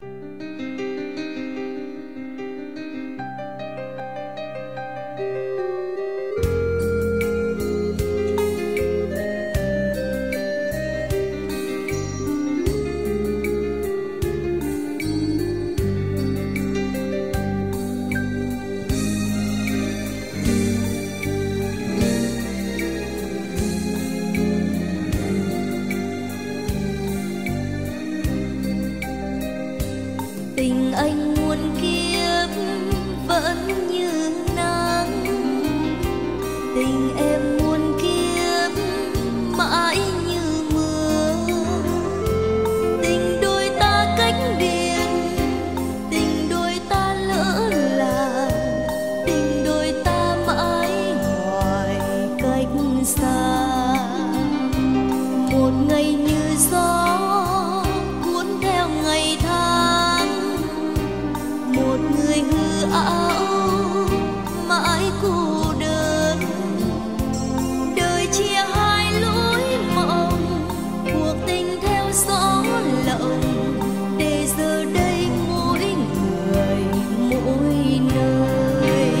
Tình anh muôn kiếp vẫn như nắng, tình em muôn kiếp mãi như mưa. Tình đôi ta cách biệt, tình đôi ta lỡ làng, tình đôi ta mãi ngoài cách xa. Một ngày như gió cuốn theo ngày tháng, một người hư ảo mãi cô đơn. Đời chia hai lối mộng, cuộc tình theo gió lộng, để giờ đây mỗi người mỗi nơi.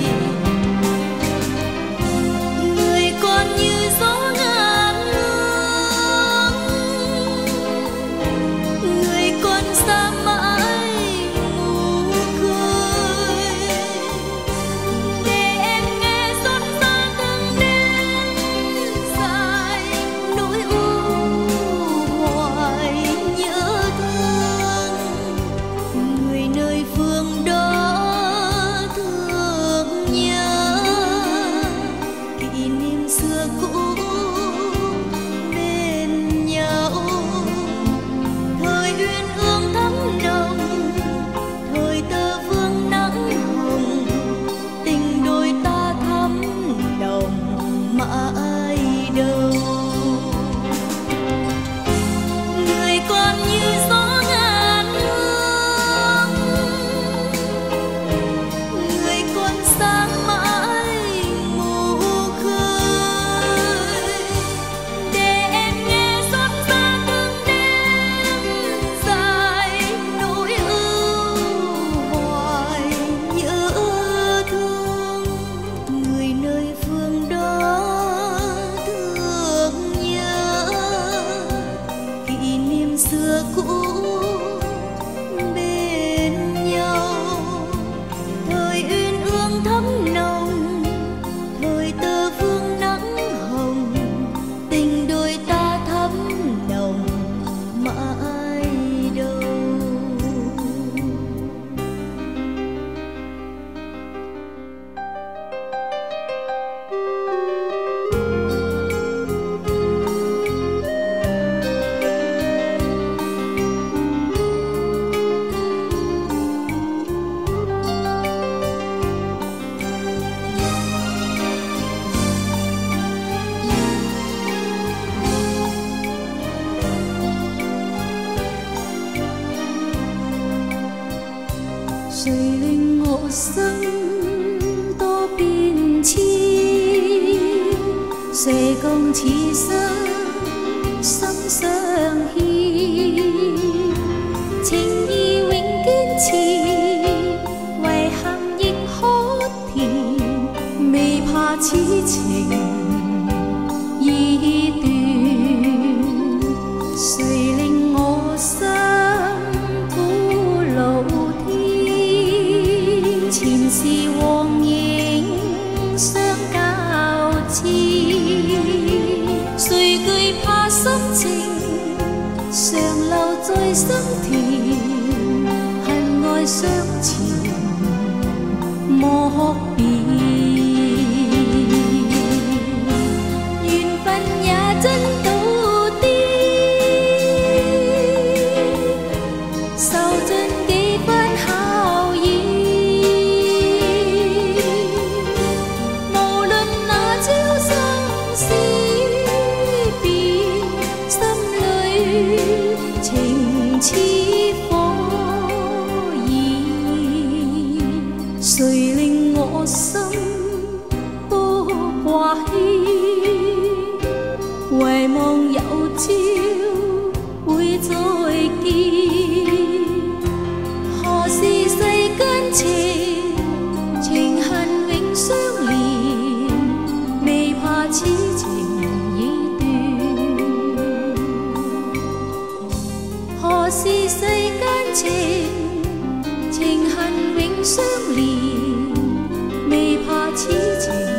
Người còn như gió ngàn hương, người còn xa mãi mù khơi. Để em nghe xót xa từng đêm dài, nỗi u hoài nhớ thương. Người nơi phương đó thương nhớ, kỷ niệm xưa cũ bên nhau. Thời uyên ương thắm nồng, thời tơ vương nắng hồng, tình đôi ta thắm nồng mãi đâu. Người còn như gió ngàn hương, người còn sáng mãi mù khơi. Để em nghe xót xa từng đêm dài, nỗi ưu hoài nhớ thương. Người nơi phương đó thương nhớ, kỷ niệm xưa cũ bên nhau. Thời uyên ương thắm nồng, thời tơ vương nắng hồng, tình đôi ta thắm nồng mãi đâu.誰令我心多變遷？誰共此生心相牽？情義永堅持，遺憾亦可甜，未怕此情已斷。誰令我心苦惱添？前事往影相交織，誰懼怕心情常留在心田？恨愛相纏，莫辨。緣分也真到底，受盡幾番考驗。無論那朝生死別，心裏情似火焰。誰令我何是世間情？情恨永相連，未怕此情。